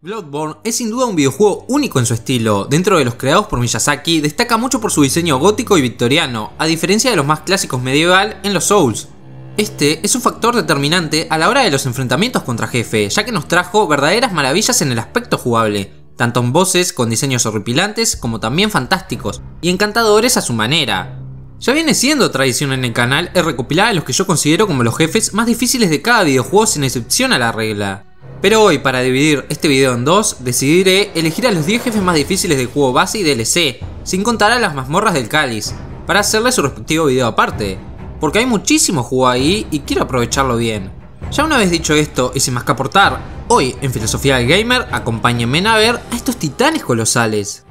Bloodborne es sin duda un videojuego único en su estilo. Dentro de los creados por Miyazaki, destaca mucho por su diseño gótico y victoriano, a diferencia de los más clásicos medieval en los Souls. Este es un factor determinante a la hora de los enfrentamientos contra jefe, ya que nos trajo verdaderas maravillas en el aspecto jugable, tanto en bosses con diseños horripilantes como también fantásticos y encantadores a su manera. Ya viene siendo tradición en el canal el recopilar a los que yo considero como los jefes más difíciles de cada videojuego sin excepción a la regla. Pero hoy, para dividir este video en dos, decidiré elegir a los 10 jefes más difíciles del juego base y DLC, sin contar a las mazmorras del cáliz, para hacerle su respectivo video aparte, porque hay muchísimo juego ahí y quiero aprovecharlo bien. Ya una vez dicho esto y sin más que aportar, hoy en Filosofía del Gamer acompáñenme a ver a estos titanes colosales.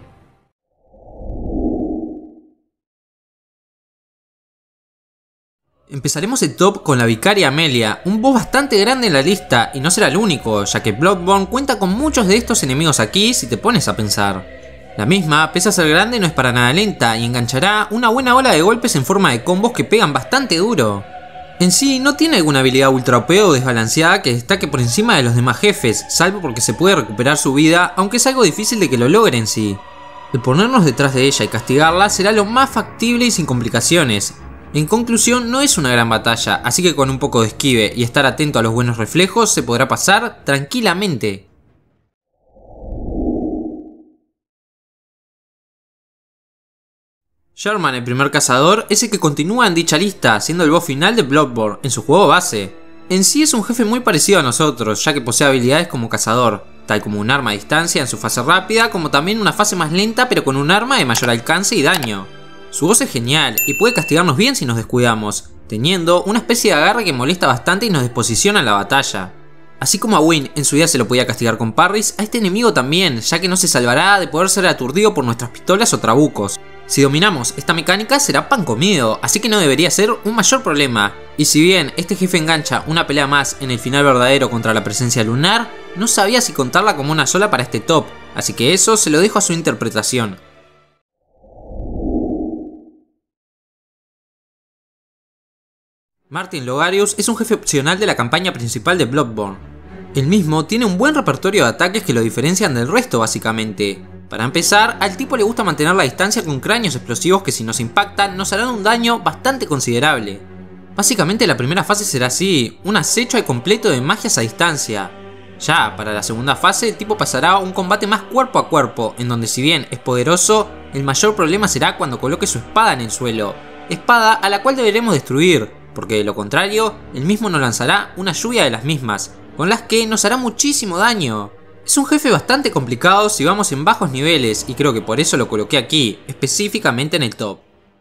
Empezaremos el top con la Vicaria Amelia, un boss bastante grande en la lista y no será el único, ya que Bloodborne cuenta con muchos de estos enemigos aquí si te pones a pensar. La misma, pese a ser grande, no es para nada lenta y enganchará una buena ola de golpes en forma de combos que pegan bastante duro. En sí, no tiene alguna habilidad ultra OP o desbalanceada que destaque por encima de los demás jefes, salvo porque se puede recuperar su vida, aunque es algo difícil de que lo logre en sí. El ponernos detrás de ella y castigarla será lo más factible y sin complicaciones. En conclusión, no es una gran batalla, así que con un poco de esquive y estar atento a los buenos reflejos se podrá pasar tranquilamente. Sherman, el primer cazador, es el que continúa en dicha lista, siendo el boss final de Bloodborne, en su juego base. En sí es un jefe muy parecido a nosotros, ya que posee habilidades como cazador, tal como un arma a distancia en su fase rápida, como también una fase más lenta pero con un arma de mayor alcance y daño. Su voz es genial y puede castigarnos bien si nos descuidamos, teniendo una especie de agarre que molesta bastante y nos desposiciona en la batalla. Así como a Wynne en su día se lo podía castigar con parries, a este enemigo también, ya que no se salvará de poder ser aturdido por nuestras pistolas o trabucos. Si dominamos esta mecánica será pan comido, así que no debería ser un mayor problema. Y si bien este jefe engancha una pelea más en el final verdadero contra la presencia lunar, no sabía si contarla como una sola para este top, así que eso se lo dejo a su interpretación. Martin Logarius es un jefe opcional de la campaña principal de Bloodborne. El mismo tiene un buen repertorio de ataques que lo diferencian del resto básicamente. Para empezar, al tipo le gusta mantener la distancia con cráneos explosivos que si nos impactan nos harán un daño bastante considerable. Básicamente la primera fase será así, un acecho al completo de magias a distancia. Ya para la segunda fase el tipo pasará a un combate más cuerpo a cuerpo, en donde si bien es poderoso, el mayor problema será cuando coloque su espada en el suelo. Espada a la cual deberemos destruir, porque de lo contrario, el mismo nos lanzará una lluvia de las mismas, con las que nos hará muchísimo daño. Es un jefe bastante complicado si vamos en bajos niveles y creo que por eso lo coloqué aquí, específicamente en el top.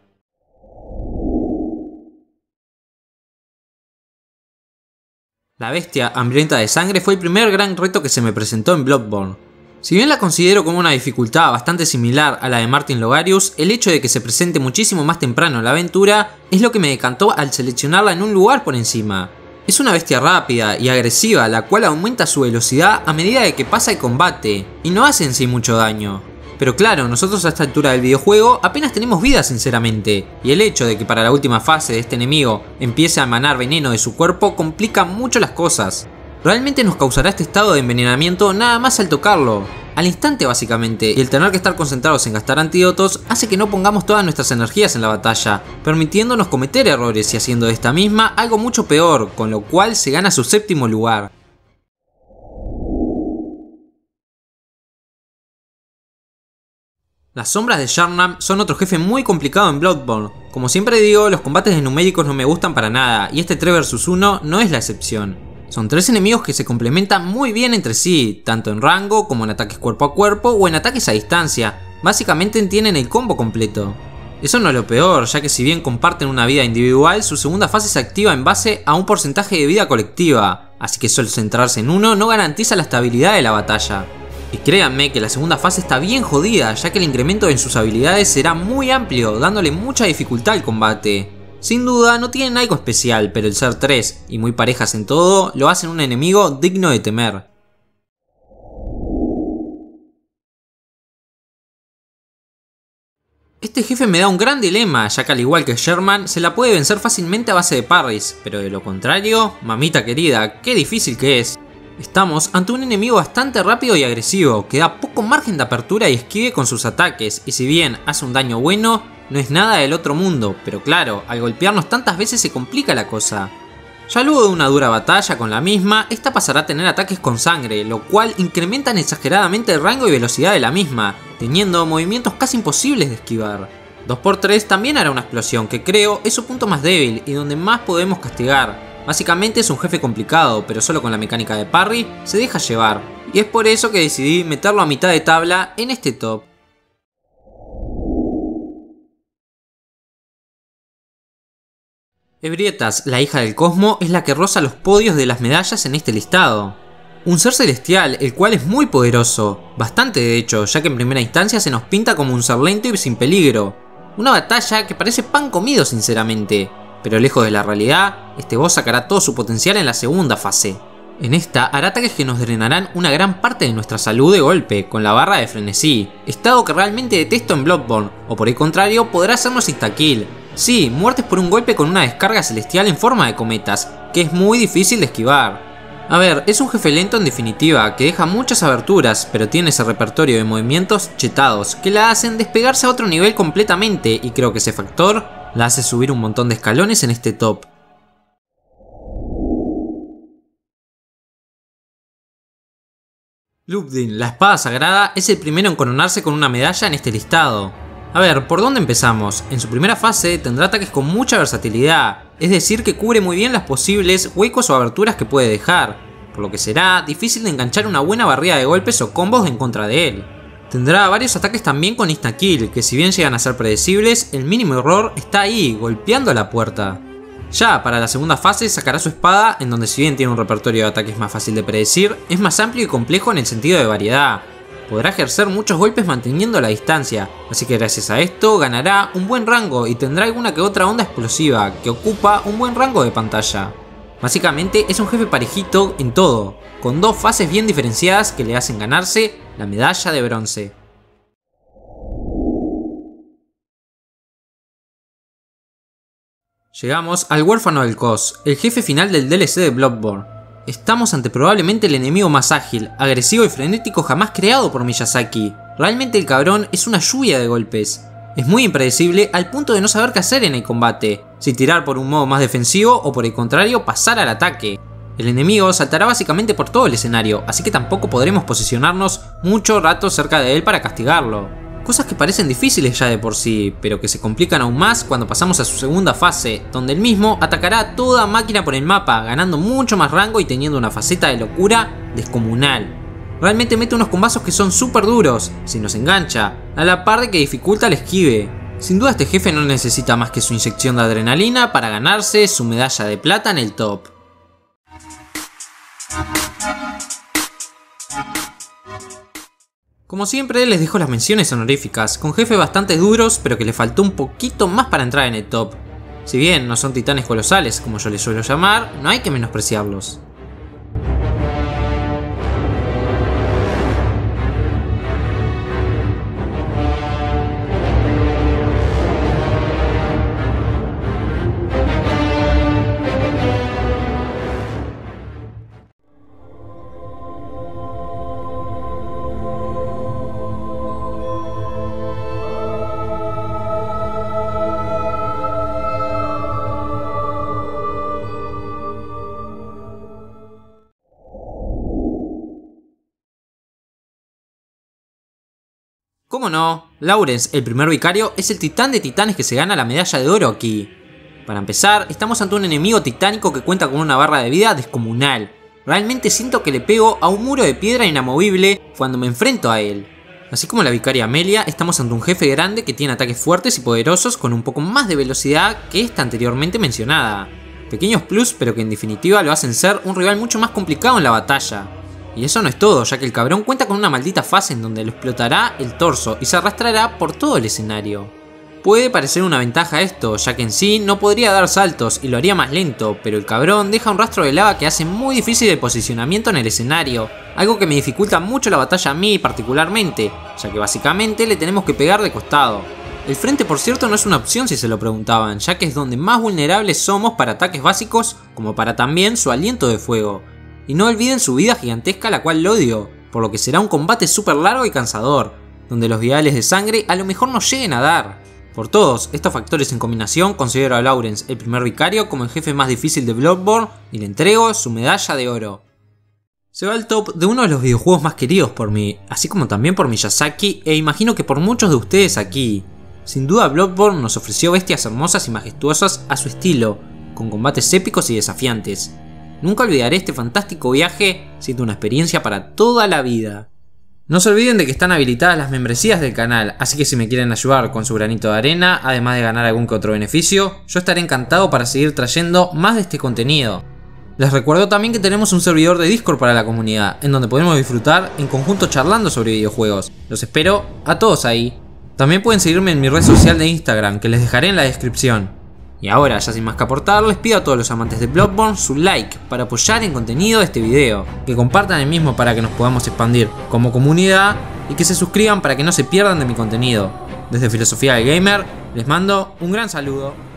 La bestia hambrienta de sangre fue el primer gran reto que se me presentó en Bloodborne. Si bien la considero como una dificultad bastante similar a la de Martin Logarius, el hecho de que se presente muchísimo más temprano en la aventura es lo que me decantó al seleccionarla en un lugar por encima. Es una bestia rápida y agresiva, la cual aumenta su velocidad a medida de que pasa el combate, y no hace en sí mucho daño. Pero claro, nosotros a esta altura del videojuego apenas tenemos vida sinceramente, y el hecho de que para la última fase de este enemigo empiece a emanar veneno de su cuerpo complica mucho las cosas. Realmente nos causará este estado de envenenamiento nada más al tocarlo, al instante básicamente, y el tener que estar concentrados en gastar antídotos hace que no pongamos todas nuestras energías en la batalla, permitiéndonos cometer errores y haciendo de esta misma algo mucho peor, con lo cual se gana su séptimo lugar. Las sombras de Sharnam son otro jefe muy complicado en Bloodborne. Como siempre digo, los combates de numéricos no me gustan para nada, y este 3 vs 1 no es la excepción. Son 3 enemigos que se complementan muy bien entre sí, tanto en rango como en ataques cuerpo a cuerpo o en ataques a distancia. Básicamente tienen el combo completo. Eso no es lo peor, ya que si bien comparten una vida individual, su segunda fase se activa en base a un porcentaje de vida colectiva, así que solo centrarse en uno no garantiza la estabilidad de la batalla. Y créanme que la segunda fase está bien jodida, ya que el incremento en sus habilidades será muy amplio, dándole mucha dificultad al combate. Sin duda no tienen algo especial, pero el ser 3 y muy parejas en todo lo hacen un enemigo digno de temer. Este jefe me da un gran dilema, ya que al igual que Sherman se la puede vencer fácilmente a base de parries, pero de lo contrario, mamita querida, qué difícil que es. Estamos ante un enemigo bastante rápido y agresivo, que da poco margen de apertura y esquive con sus ataques, y si bien hace un daño bueno, no es nada del otro mundo, pero claro, al golpearnos tantas veces se complica la cosa. Ya luego de una dura batalla con la misma, esta pasará a tener ataques con sangre, lo cual incrementan exageradamente el rango y velocidad de la misma, teniendo movimientos casi imposibles de esquivar. 2x3 también hará una explosión, que creo es su punto más débil y donde más podemos castigar. Básicamente es un jefe complicado, pero solo con la mecánica de parry se deja llevar, y es por eso que decidí meterlo a mitad de tabla en este top. Ebrietas, la hija del Cosmo, es la que roza los podios de las medallas en este listado. Un ser celestial, el cual es muy poderoso, bastante de hecho, ya que en primera instancia se nos pinta como un ser lento y sin peligro. Una batalla que parece pan comido sinceramente, pero lejos de la realidad, este boss sacará todo su potencial en la segunda fase. En esta hará ataques que nos drenarán una gran parte de nuestra salud de golpe, con la barra de frenesí, estado que realmente detesto en Bloodborne, o por el contrario podrá hacernos insta-kill. Sí, muertes por un golpe con una descarga celestial en forma de cometas, que es muy difícil de esquivar. A ver, es un jefe lento en definitiva, que deja muchas aberturas, pero tiene ese repertorio de movimientos chetados, que la hacen despegarse a otro nivel completamente, y creo que ese factor la hace subir un montón de escalones en este top. Lúbdin, la espada sagrada, es el primero en coronarse con una medalla en este listado. A ver, ¿por dónde empezamos? En su primera fase tendrá ataques con mucha versatilidad, es decir que cubre muy bien las posibles huecos o aberturas que puede dejar, por lo que será difícil de enganchar una buena barrida de golpes o combos en contra de él. Tendrá varios ataques también con insta-kill, que si bien llegan a ser predecibles, el mínimo error está ahí, golpeando a la puerta. Ya para la segunda fase sacará su espada, en donde si bien tiene un repertorio de ataques más fácil de predecir, es más amplio y complejo en el sentido de variedad. Podrá ejercer muchos golpes manteniendo la distancia, así que gracias a esto ganará un buen rango y tendrá alguna que otra onda explosiva, que ocupa un buen rango de pantalla. Básicamente es un jefe parejito en todo, con dos fases bien diferenciadas que le hacen ganarse la medalla de bronce. Llegamos al huérfano del Cos, el jefe final del DLC de Bloodborne. Estamos ante probablemente el enemigo más ágil, agresivo y frenético jamás creado por Miyazaki. Realmente el cabrón es una lluvia de golpes. Es muy impredecible al punto de no saber qué hacer en el combate, si tirar por un modo más defensivo o por el contrario pasar al ataque. El enemigo saltará básicamente por todo el escenario, así que tampoco podremos posicionarnos mucho rato cerca de él para castigarlo. Cosas que parecen difíciles ya de por sí, pero que se complican aún más cuando pasamos a su segunda fase, donde el mismo atacará a toda máquina por el mapa, ganando mucho más rango y teniendo una faceta de locura descomunal. Realmente mete unos combazos que son súper duros, si nos engancha, a la par de que dificulta el esquive. Sin duda este jefe no necesita más que su inyección de adrenalina para ganarse su medalla de plata en el top. Como siempre les dejo las menciones honoríficas, con jefes bastante duros pero que le faltó un poquito más para entrar en el top. Si bien no son titanes colosales como yo les suelo llamar, no hay que menospreciarlos. ¿Cómo no? Lawrence, el primer vicario, es el titán de titanes que se gana la medalla de oro aquí. Para empezar, estamos ante un enemigo titánico que cuenta con una barra de vida descomunal. Realmente siento que le pego a un muro de piedra inamovible cuando me enfrento a él. Así como la vicaria Amelia, estamos ante un jefe grande que tiene ataques fuertes y poderosos con un poco más de velocidad que esta anteriormente mencionada. Pequeños plus, pero que en definitiva lo hacen ser un rival mucho más complicado en la batalla. Y eso no es todo, ya que el cabrón cuenta con una maldita fase en donde lo explotará el torso y se arrastrará por todo el escenario. Puede parecer una ventaja esto, ya que en sí no podría dar saltos y lo haría más lento, pero el cabrón deja un rastro de lava que hace muy difícil el posicionamiento en el escenario, algo que me dificulta mucho la batalla a mí particularmente, ya que básicamente le tenemos que pegar de costado. El frente por cierto no es una opción si se lo preguntaban, ya que es donde más vulnerables somos para ataques básicos como para también su aliento de fuego. Y no olviden su vida gigantesca, la cual lo odio, por lo que será un combate súper largo y cansador, donde los viales de sangre a lo mejor no lleguen a dar. Por todos estos factores en combinación, considero a Lawrence, el primer vicario, como el jefe más difícil de Bloodborne y le entrego su medalla de oro. Se va al top de uno de los videojuegos más queridos por mí, así como también por Miyazaki e imagino que por muchos de ustedes aquí. Sin duda Bloodborne nos ofreció bestias hermosas y majestuosas a su estilo, con combates épicos y desafiantes. Nunca olvidaré este fantástico viaje, siendo una experiencia para toda la vida. No se olviden de que están habilitadas las membresías del canal, así que si me quieren ayudar con su granito de arena, además de ganar algún que otro beneficio, yo estaré encantado para seguir trayendo más de este contenido. Les recuerdo también que tenemos un servidor de Discord para la comunidad, en donde podemos disfrutar en conjunto charlando sobre videojuegos. Los espero a todos ahí. También pueden seguirme en mi red social de Instagram, que les dejaré en la descripción. Y ahora, ya sin más que aportar, les pido a todos los amantes de Bloodborne su like para apoyar el contenido de este video, que compartan el mismo para que nos podamos expandir como comunidad y que se suscriban para que no se pierdan de mi contenido. Desde Filosofía del Gamer, les mando un gran saludo.